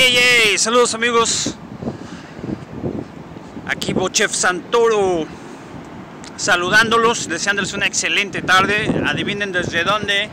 Hey, saludos amigos. Aquí Bochef Santoro saludándolos, deseándoles una excelente tarde. Adivinen desde dónde.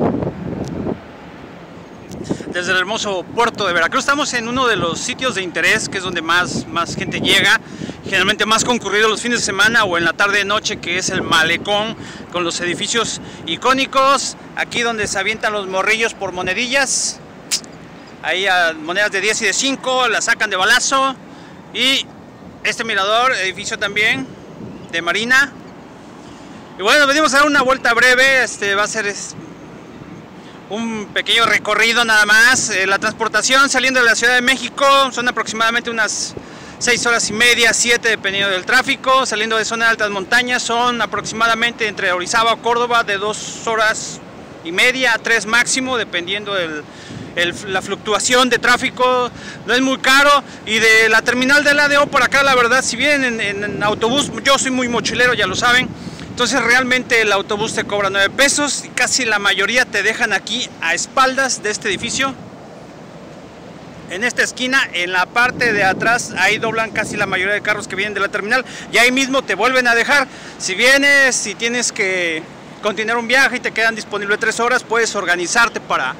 Desde el hermoso puerto de Veracruz. Estamos en uno de los sitios de interés, que es donde más gente llega, generalmente más concurrido los fines de semana o en la tarde de noche, que es el malecón, con los edificios icónicos. Aquí donde se avientan los morrillos por monedillas. Ahí a monedas de 10 y de 5, las sacan de balazo. Y este mirador, edificio también de Marina. Y bueno, venimos a dar una vuelta breve. Va a ser un pequeño recorrido nada más. La transportación saliendo de la Ciudad de México son aproximadamente unas 6 horas y media, 7 dependiendo del tráfico. Saliendo de zona de altas montañas son aproximadamente entre Orizaba o Córdoba de 2 horas y media a 3 máximo, dependiendo la fluctuación de tráfico. No es muy caro. Y de la terminal del ADO por acá, la verdad, si vienen en autobús, yo soy muy mochilero, ya lo saben, entonces realmente el autobús te cobra 9 pesos y casi la mayoría te dejan aquí a espaldas de este edificio. En esta esquina, en la parte de atrás, ahí doblan casi la mayoría de carros que vienen de la terminal y ahí mismo te vuelven a dejar. Si vienes, si tienes que continuar un viaje y te quedan disponibles 3 horas, puedes organizarte para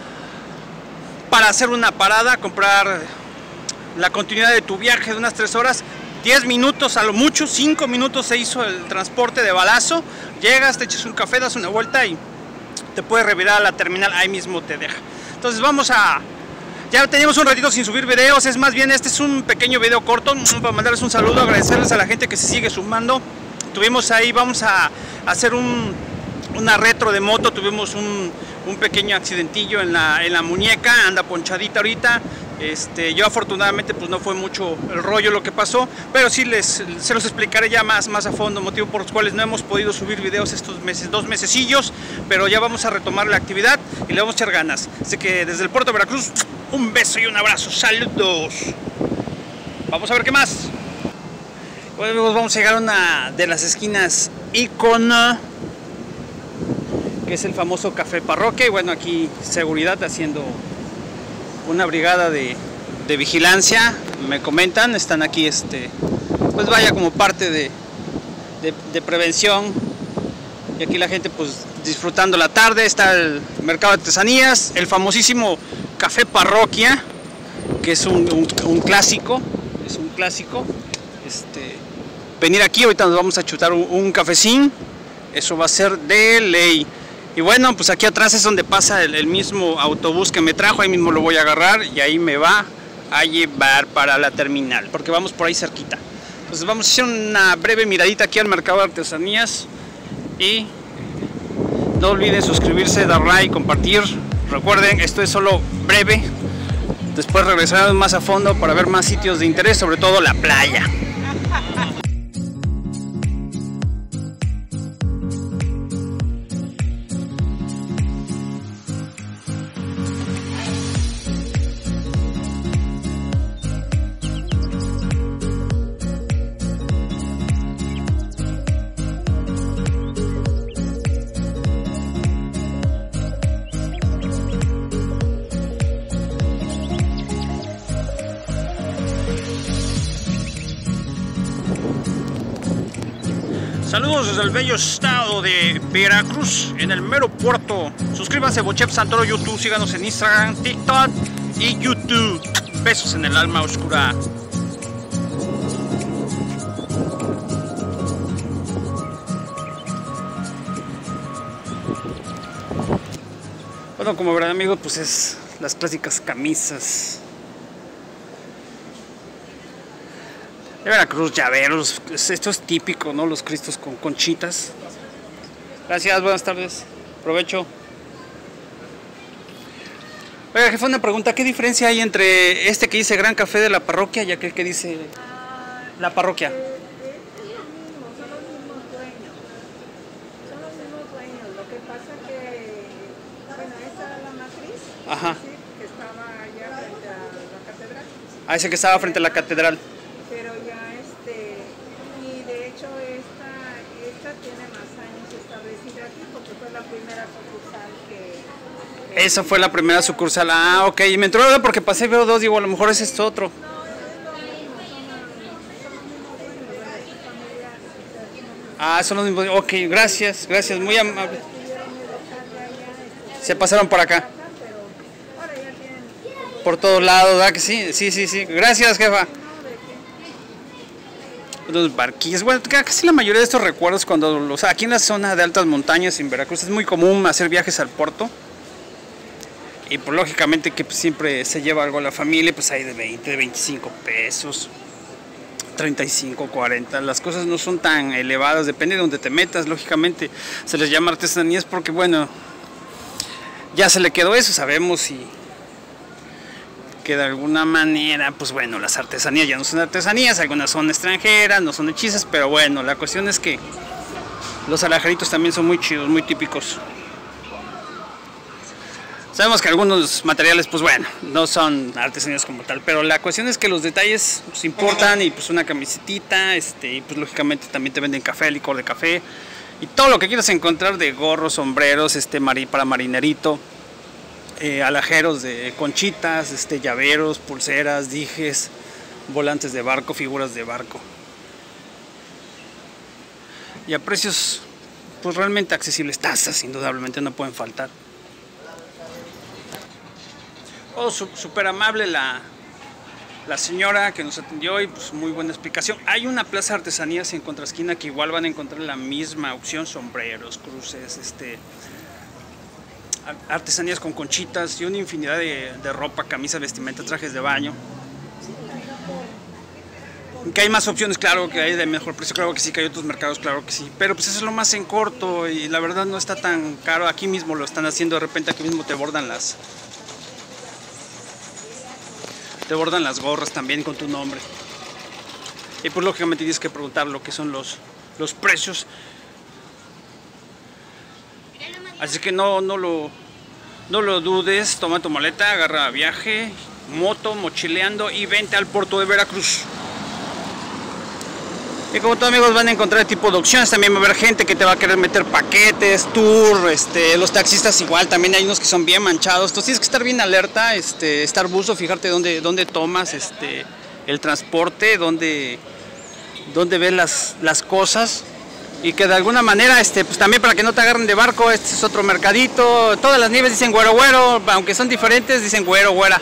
hacer una parada, comprar la continuidad de tu viaje de unas 3 horas. 10 minutos, a lo mucho 5 minutos se hizo el transporte de balazo. Llegas, te echas un café, das una vuelta y te puedes revirar a la terminal, ahí mismo te deja. Entonces vamos a... Ya teníamos un ratito sin subir videos, es más bien este es un pequeño video corto para mandarles un saludo, agradecerles a la gente que se sigue sumando. Tuvimos ahí, vamos a hacer una retro de moto, tuvimos un pequeño accidentillo en la muñeca, anda ponchadita ahorita. Yo afortunadamente pues no fue mucho el rollo lo que pasó, pero sí se los explicaré ya más a fondo, motivo por los cuales no hemos podido subir videos estos meses, 2 mesecillos, pero ya vamos a retomar la actividad y le vamos a echar ganas. Así que desde el puerto de Veracruz, un beso y un abrazo, saludos. Vamos a ver qué más. Bueno, vamos a llegar a una de las esquinas ícono, que es el famoso Café Parroquia. Y bueno, aquí seguridad haciendo una brigada de vigilancia, me comentan, están aquí pues vaya como parte de prevención. Y aquí la gente pues disfrutando la tarde. Está el mercado de artesanías, el famosísimo Café Parroquia, que es un clásico, venir aquí, ahorita nos vamos a chutar un cafecín, eso va a ser de ley. Y bueno, pues aquí atrás es donde pasa el mismo autobús que me trajo, ahí mismo lo voy a agarrar y ahí me va a llevar para la terminal, porque vamos por ahí cerquita. Entonces vamos a hacer una breve miradita aquí al mercado de artesanías y no olviden suscribirse, dar like, compartir. Recuerden, esto es solo breve, después regresaremos más a fondo para ver más sitios de interés, sobre todo la playa. Saludos desde el bello estado de Veracruz, en el mero puerto. Suscríbanse, Bochef Santoro YouTube, síganos en Instagram, TikTok y YouTube. Besos en el alma oscura. Bueno, como verán amigos, pues es las clásicas camisas de Veracruz, llaveros, esto es típico, ¿no? Los cristos con conchitas. Gracias, buenas tardes, provecho. Oiga, jefe, una pregunta, ¿qué diferencia hay entre este que dice Gran Café de la Parroquia y aquel que dice la Parroquia? Son los mismos dueños. Lo que pasa que, bueno, esta es la matriz, Ajá. ¿sí? Que estaba allá frente a la catedral. Ah, ese que estaba frente a la catedral. Pero ya y de hecho esta tiene más años establecida. sigue aquí porque fue la primera sucursal que... Esa fue la primera sucursal. Ah, ok. Y me entró ahora porque pasé y veo dos, digo, a lo mejor es esto otro. No, es lo mismo, son los mismos dueños, ¿verdad? Familiares, Ah, son los mismos. Ok, gracias, gracias, muy amable. estuvieron en el local de allá, Se pasaron por acá. pero ahora ya tienen... Por todos lados, ¿verdad que sí? Sí, sí, sí. Gracias, jefa. Los barquillos, bueno, casi la mayoría de estos recuerdos cuando los aquí en la zona de altas montañas en Veracruz es muy común hacer viajes al puerto. Y pues lógicamente que pues, siempre se lleva algo a la familia, pues hay de 20, de 25 pesos, 35, 40. Las cosas no son tan elevadas, depende de donde te metas, lógicamente se les llama artesanías porque bueno, ya se le quedó eso, sabemos y que de alguna manera, pues bueno, las artesanías ya no son artesanías, algunas son extranjeras, no son hechizas, pero bueno, la cuestión es que los alajeritos también son muy chidos, muy típicos. Sabemos que algunos materiales, pues bueno, no son artesanías como tal, pero la cuestión es que los detalles pues, importan y pues una camisetita, y pues lógicamente también te venden café, licor de café y todo lo que quieras encontrar de gorros, sombreros, para marinerito, alajeros de conchitas, llaveros, pulseras, dijes, volantes de barco, figuras de barco. Y a precios pues realmente accesibles, tasas indudablemente no pueden faltar. Oh, súper amable la señora que nos atendió y pues muy buena explicación. Hay una plaza de artesanías en contraesquina que igual van a encontrar la misma opción, sombreros, cruces, artesanías con conchitas y una infinidad de ropa, camisas, vestimenta, trajes de baño. Que hay más opciones, claro, que hay de mejor precio, claro que sí, que hay otros mercados, claro que sí, pero pues eso es lo más en corto y la verdad no está tan caro. Aquí mismo lo están haciendo, de repente aquí mismo te bordan las gorras también con tu nombre. Y pues lógicamente tienes que preguntar lo que son los precios. Así que no lo dudes, toma tu maleta, agarra viaje, moto, mochileando y vente al puerto de Veracruz. Y como todos amigos van a encontrar tipo de opciones, también va a haber gente que te va a querer meter paquetes, tour, los taxistas igual, también hay unos que son bien manchados, entonces tienes que estar bien alerta, estar buzo, fijarte dónde tomas el transporte, dónde ves las cosas y que de alguna manera, pues también para que no te agarren de barco, este es otro mercadito, todas las nieves dicen güero güero, aunque son diferentes dicen güero güera.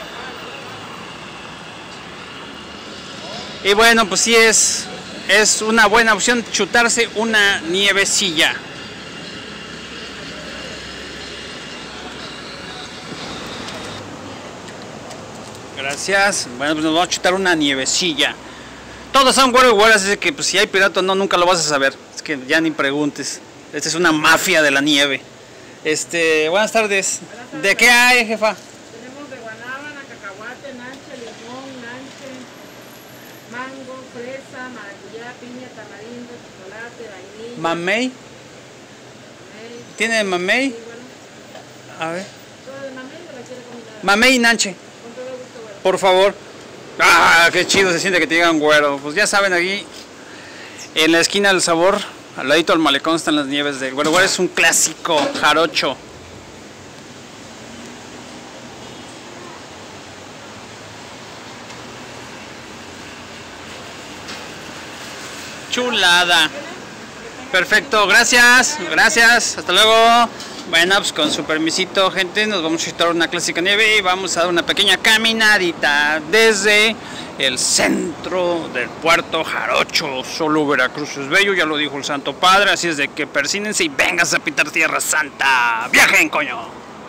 Y bueno, pues sí es una buena opción chutarse una nievecilla. Gracias. Bueno, pues nos vamos a chutar una nievecilla. Todos son güeros y güeras, así que pues, si hay pirata o no, nunca lo vas a saber. Es que ya ni preguntes. Esta es una mafia de la nieve. Buenas tardes. ¿De qué hay, jefa? Tenemos de guanábana, cacahuate, nanche, limón, nanche, mango, fresa, maracuyá, piña, tamarindo, chocolate, vainilla. ¿Mamey? ¿Tiene mamey? Sí, bueno. A ver. ¿Todo de mamey o la quiere combinar? Mamey y nanche. Con todo gusto, bueno. Por favor. Ah, qué chido se siente que te digan güero. Pues ya saben, aquí en la esquina del sabor, al ladito del malecón, están las nieves de güero. Güero es un clásico jarocho. Chulada. Perfecto, gracias, hasta luego. Bueno, pues con su permisito, gente, nos vamos a chutar una clásica nieve y vamos a dar una pequeña caminadita desde el centro del puerto jarocho. Solo Veracruz es bello, ya lo dijo el Santo Padre, así es de que persínense y vengas a pitar Tierra Santa. ¡Viajen, coño!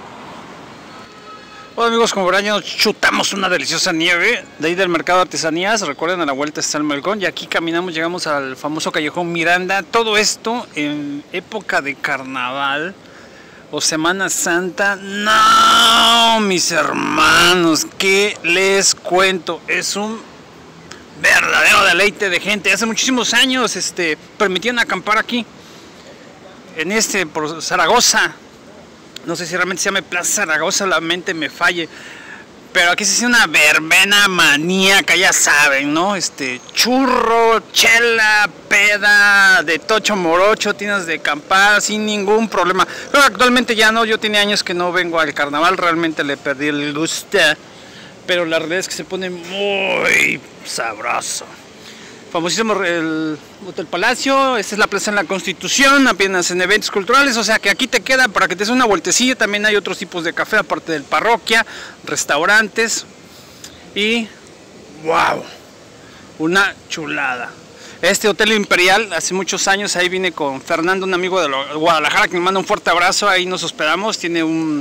Bueno amigos, como verán ya nos chutamos una deliciosa nieve de ahí del mercado de artesanías. Recuerden, a la vuelta está el Melcón y aquí caminamos, llegamos al famoso callejón Miranda. Todo esto en época de carnaval o Semana Santa. No, mis hermanos, ¿qué les cuento? Es un verdadero deleite de gente. Hace muchísimos años permitían acampar aquí en por Zaragoza. No sé si realmente se llama Plaza Zaragoza, la mente me falle. Pero aquí se hace una verbena maníaca, ya saben, ¿no? Churro, chela, peda, de tocho morocho, tienes de acampar sin ningún problema. Pero actualmente ya no, yo tiene años que no vengo al carnaval, realmente le perdí el gusto. Pero la realidad es que se pone muy sabroso. Famosísimo el Hotel Palacio, esta es la Plaza de la Constitución, apenas en eventos culturales, o sea que aquí te queda para que te des una vueltecilla. También hay otros tipos de café aparte del parroquia, restaurantes y wow, una chulada. Este Hotel Imperial, hace muchos años ahí vine con Fernando, un amigo de Guadalajara, que me manda un fuerte abrazo. Ahí nos hospedamos, tiene un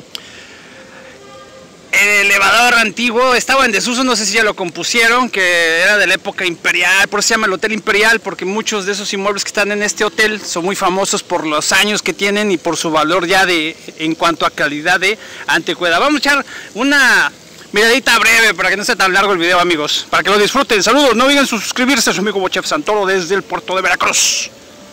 elevador antiguo, estaba en desuso, no sé si ya lo compusieron, que era de la época imperial, por eso se llama el Hotel Imperial, porque muchos de esos inmuebles que están en este hotel son muy famosos por los años que tienen y por su valor ya en cuanto a calidad de antigüedad. Vamos a echar una miradita breve para que no sea tan largo el video, amigos, para que lo disfruten. Saludos, no olviden suscribirse a su amigo Chef Santoro desde el puerto de Veracruz.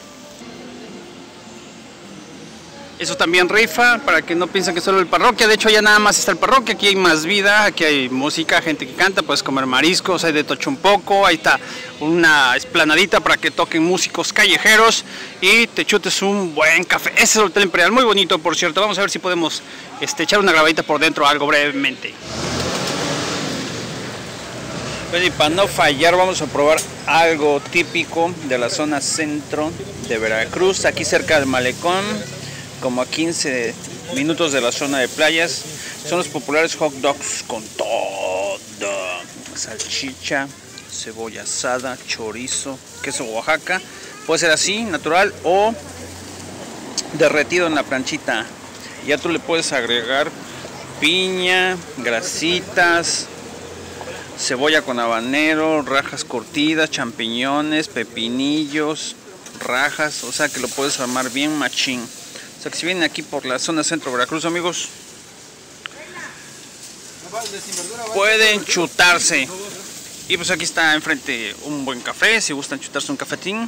Eso también rifa, para que no piensen que solo el parroquia. De hecho, ya nada más está el parroquia. Aquí hay más vida, aquí hay música, gente que canta, puedes comer mariscos, hay de tocho un poco. Ahí está una esplanadita para que toquen músicos callejeros y te chutes un buen café. Ese es el Hotel Imperial, muy bonito, por cierto. Vamos a ver si podemos echar una grabadita por dentro, algo brevemente. Bueno, y para no fallar, vamos a probar algo típico de la zona centro de Veracruz, aquí cerca del malecón, como a 15 minutos de la zona de playas. Son los populares hot dogs con todo: salchicha, cebolla asada, chorizo, queso Oaxaca. Puede ser así, natural, o derretido en la planchita. Ya tú le puedes agregar piña, grasitas, cebolla con habanero, rajas curtidas, champiñones, pepinillos, rajas, o sea que lo puedes armar bien machín. O sea que si vienen aquí por la zona centro de Veracruz, amigos, pueden chutarse. Y pues aquí está enfrente un buen café, si gustan chutarse un cafetín.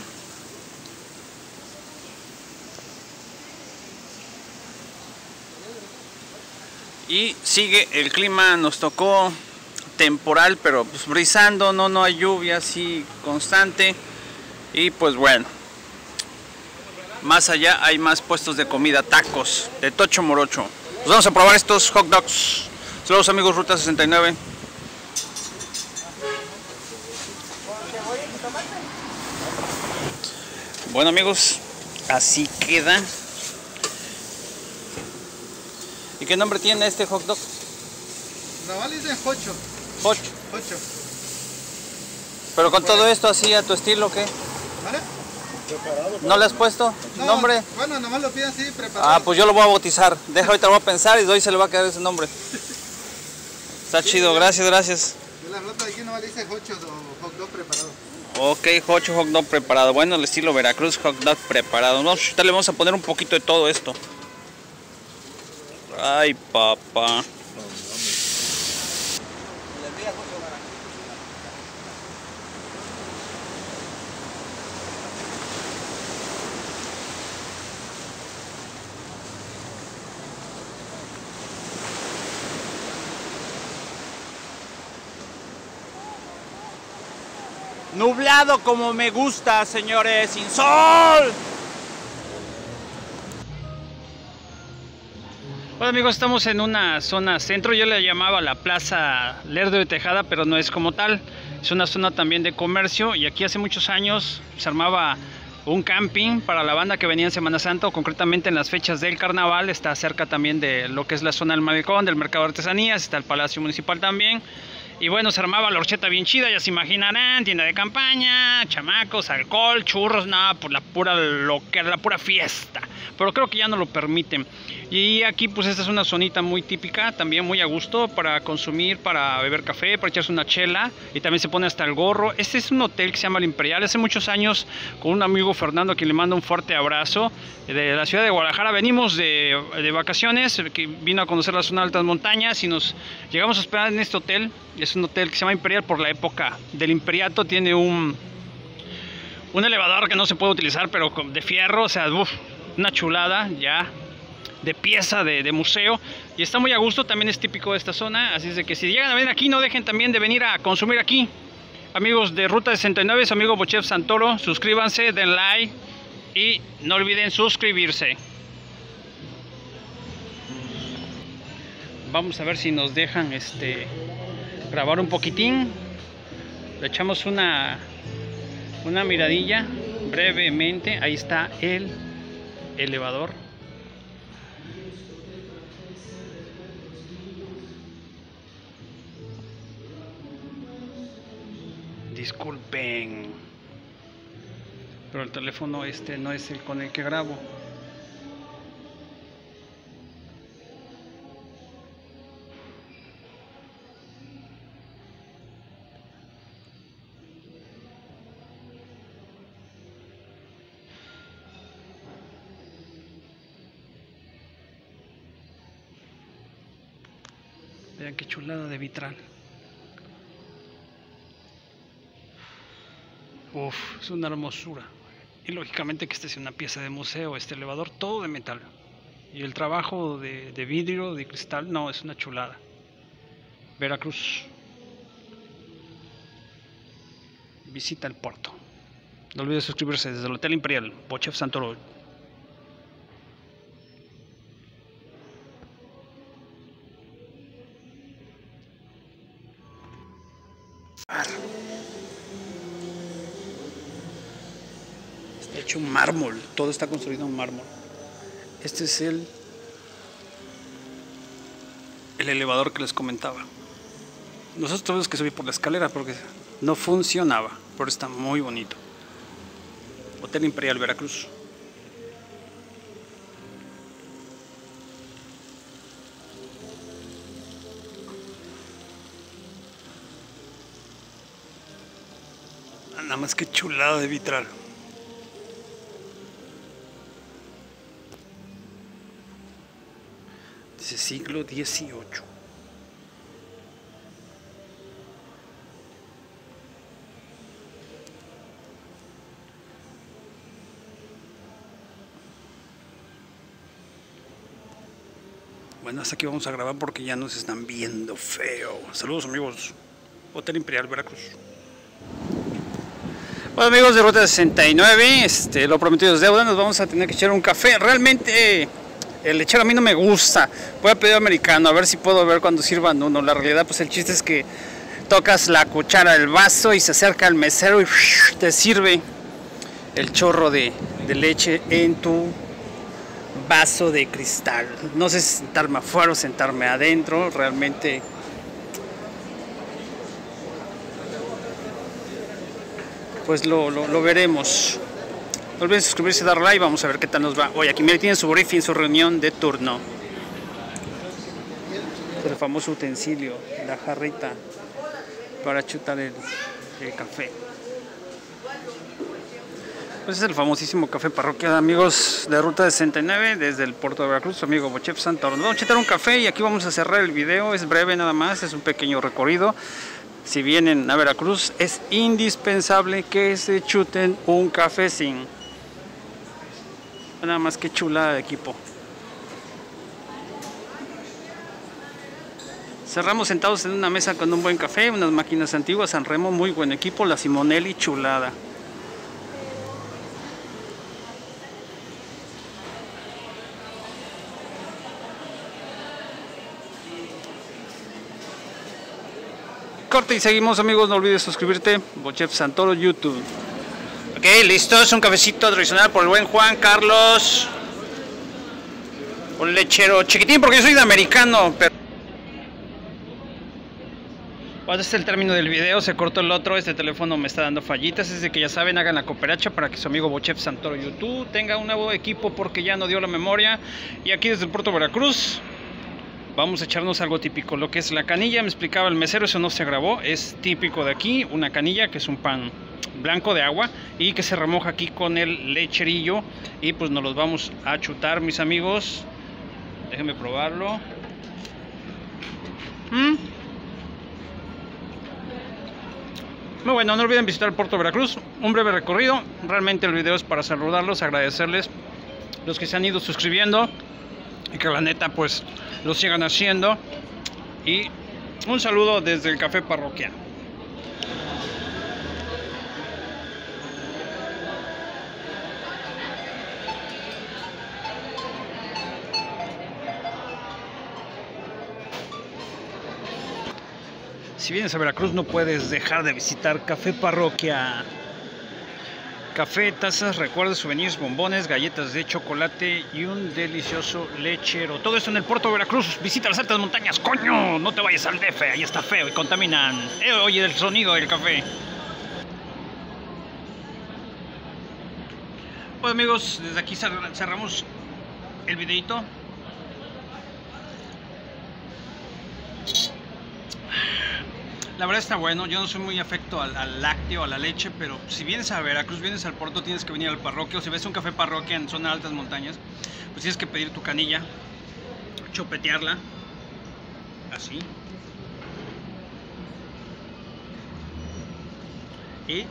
Y sigue el clima, nos tocó temporal, pero pues brisando, no hay lluvia así constante. Y pues bueno, más allá hay más puestos de comida, tacos de tocho morocho. Pues vamos a probar estos hot dogs. Saludos, amigos, Ruta 69. Bueno, amigos, así queda. ¿Y qué nombre tiene este hot dog? Naval dice Jocho. Jocho. Jocho. Pero con todo esto así a tu estilo, ¿qué? ¿Vale? ¿No le has puesto nombre? Bueno, nomás lo piden así, preparado. Ah, pues yo lo voy a bautizar. Deja, ahorita lo voy a pensar y hoy se le va a quedar ese nombre. Está chido, gracias, gracias. La flota de aquí nomás dice Jocho o hot dog preparado. Ok, Jocho hot dog preparado. Bueno, el estilo Veracruz, hot dog preparado. No, le vamos a poner un poquito de todo esto. Ay, papá. Nublado como me gusta, señores, sin sol. Bueno, amigos, estamos en una zona centro. Yo le llamaba la Plaza Lerdo de Tejada, pero no es como tal. Es una zona también de comercio y aquí hace muchos años se armaba un camping para la banda que venía en Semana Santa, o concretamente en las fechas del carnaval. Está cerca también de lo que es la zona del malecón, del mercado de artesanías, está el Palacio Municipal también. Y bueno, se armaba la horchata bien chida, ya se imaginarán, tienda de campaña, chamacos, alcohol, churros, nada, por la pura fiesta. Pero creo que ya no lo permiten. Y aquí pues esta es una zonita muy típica, también muy a gusto para consumir, para beber café, para echarse una chela, y también se pone hasta el gorro. Este es un hotel que se llama El Imperial. Hace muchos años, con un amigo Fernando, a quien le mando un fuerte abrazo, de la ciudad de Guadalajara, venimos de vacaciones, que vino a conocer la zona de altas montañas y nos llegamos a esperar en este hotel. Es un hotel que se llama Imperial por la época del imperiato. Tiene un elevador que no se puede utilizar, pero de fierro, o sea, una chulada ya de pieza de museo, y está muy a gusto. También es típico de esta zona, así es de que si llegan a venir aquí, no dejen también de venir a consumir aquí Amigos de Ruta 69, su amigo Bochef Santoro, suscríbanse, den like y no olviden suscribirse. Vamos a ver si nos dejan grabar un poquitín. Le echamos una miradilla brevemente. Ahí está el elevador. Disculpen, pero el teléfono no es el con el que grabo. Vean qué chulada de vitral. Uf, es una hermosura. Y lógicamente que esta es una pieza de museo, este elevador, todo de metal. Y el trabajo de vidrio, de cristal, no, es una chulada. Veracruz. Visita el puerto. No olvides suscribirse desde el Hotel Imperial, Bochef Santoro. Está hecho un mármol, todo está construido en mármol. Este es el elevador que les comentaba. Nosotros tuvimos que subir por la escalera porque no funcionaba, pero está muy bonito. Hotel Imperial Veracruz. Nada más que chulada de vitral. Dice siglo XVIII. Bueno, hasta aquí vamos a grabar porque ya nos están viendo feo. Saludos amigos. Hotel Imperial Veracruz. Bueno amigos de Ruta 69, lo prometido es deuda, nos vamos a tener que echar un café. Realmente el lechero a mí no me gusta, voy a pedir americano, a ver si puedo ver cuando sirvan uno. La realidad pues el chiste es que tocas la cuchara del vaso y se acerca el mesero y te sirve el chorro de leche en tu vaso de cristal. No sé si sentarme afuera o sentarme adentro, realmente... pues lo veremos. No olviden suscribirse y dar like. Vamos a ver qué tal nos va hoy. Aquí miren, tienen su briefing, su reunión de turno. El famoso utensilio, la jarrita para chutar el café. Pues es el famosísimo café parroquial, amigos de Ruta 69 desde el puerto de Veracruz, su amigo Bochef Santoro. Nos vamos a chutar un café y aquí vamos a cerrar el video. Es breve nada más, es un pequeño recorrido. Si vienen a Veracruz es indispensable que se chuten un cafecín. Nada más que chulada de equipo. Cerramos sentados en una mesa con un buen café, unas máquinas antiguas, San Remo, muy buen equipo, la Simonelli, chulada. Corte y seguimos amigos, no olvides suscribirte, Bochef Santoro YouTube. Ok, listos, un cafecito tradicional por el buen Juan Carlos. Un lechero chiquitín porque yo soy de americano, pero... Bueno, este es el término del video, se cortó el otro, este teléfono me está dando fallitas, es de que ya saben, hagan la cooperacha para que su amigo Bochef Santoro YouTube tenga un nuevo equipo porque ya no dio la memoria. Y aquí desde el puerto de Veracruz vamos a echarnos algo típico, lo que es la canilla. Me explicaba el mesero, eso no se grabó, es típico de aquí, una canilla que es un pan blanco de agua y que se remoja aquí con el lecherillo y pues nos los vamos a chutar, mis amigos. Déjenme probarlo. Muy bueno, no olviden visitar el puerto de Veracruz, un breve recorrido. Realmente el video es para saludarlos, agradecerles los que se han ido suscribiendo y que la neta pues lo sigan haciendo. Y un saludo desde el café parroquial. Si vienes a Veracruz no puedes dejar de visitar Café Parroquia. Café, tazas, recuerdos, souvenirs, bombones, galletas de chocolate y un delicioso lechero. Todo esto en el puerto de Veracruz. Visita las altas montañas, coño. No te vayas al DF, ahí está feo y contaminan. Oye el sonido del café. Bueno amigos, desde aquí cerramos el videito. La verdad está bueno, yo no soy muy afecto al lácteo, a la leche, pero si vienes a Veracruz, vienes al puerto, tienes que venir al Parroquia, o si ves un Café Parroquia en zona de altas montañas, pues tienes que pedir tu canilla, chopetearla, así, y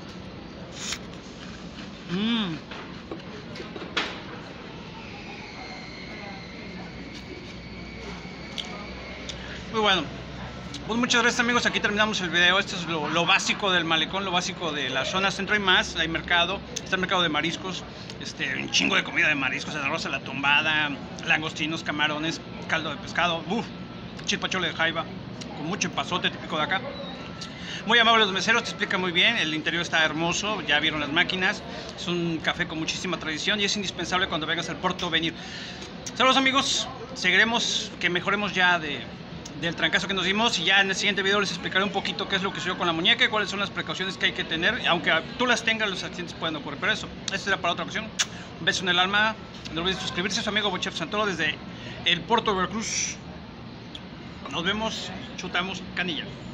muy bueno. Pues muchas gracias amigos, aquí terminamos el video. Esto es lo básico del malecón, lo básico de la zona centro. Hay más, hay mercado, está el mercado de mariscos, un chingo de comida de mariscos, arroz a la tumbada, langostinos, camarones, caldo de pescado, chilpachole de jaiba, con mucho epazote típico de acá. Muy amables los meseros, te explican muy bien, el interior está hermoso, ya vieron las máquinas, es un café con muchísima tradición y es indispensable cuando vengas al puerto venir. Saludos amigos, seguiremos, que mejoremos ya del trancazo que nos dimos, y ya en el siguiente video les explicaré un poquito qué es lo que sucedió con la muñeca y cuáles son las precauciones que hay que tener. Aunque tú las tengas, los accidentes pueden ocurrir, pero eso, esto será para otra ocasión. Un beso en el alma, no olviden suscribirse, su amigo Bochef Santoro desde el puerto de Veracruz. Nos vemos, chutamos canilla.